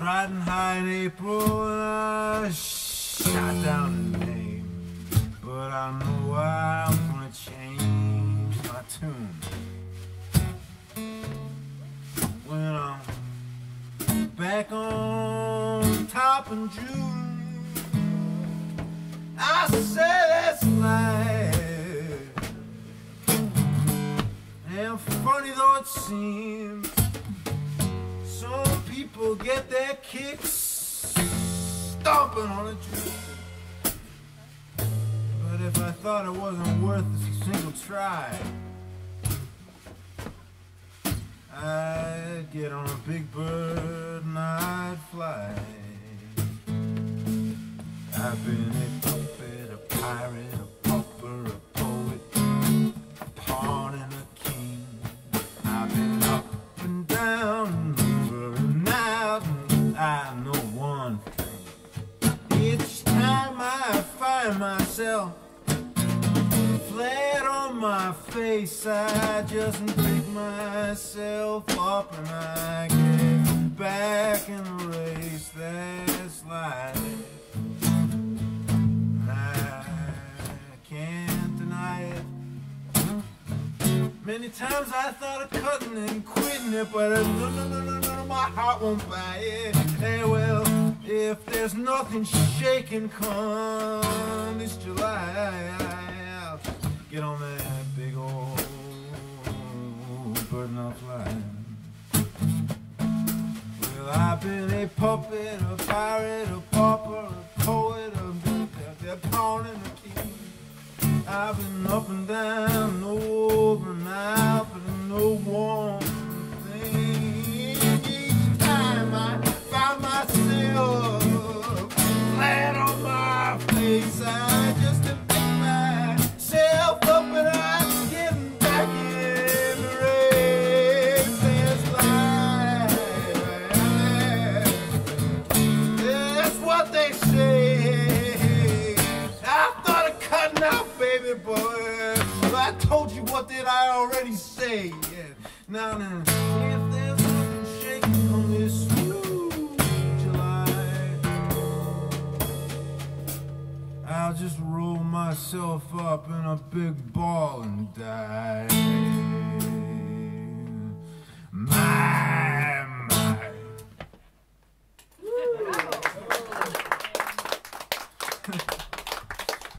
riding high in April and I shot down the name. But I know I'm gonna change my tune when I'm back on top in June. I said that's life, and funny though it seems, some people get their kicks stomping on a tree. But if I thought it wasn't worth a single try, I'd get on a big bird and I'd fly. I've been a puppet, a pirate, a pauper, a poet, a pawn and a king. I've been up and down, over and out, and I know one thing. Each time I find myself flat on my face, I just pick myself up and I get back in the race. That's life. Many times I thought of cutting and quitting it, but no, my heart won't buy it. Hey, well, if there's nothing shaking come this July, I'll get on that big old bird and I'll fly. Well, I've been a puppet, a pirate, a pauper, a poet, a pawn and a king. I've been up and down, over and out, but I know one thing. Each time I find myself flat on my face, I just pick myself up and I'm getting back in the race. That's life. That's what they say. I thought of cutting out, baby boy. I told you, what did I already say? Yeah. Now, if there's nothing shaking on this July, I'll just roll myself up in a big ball and die.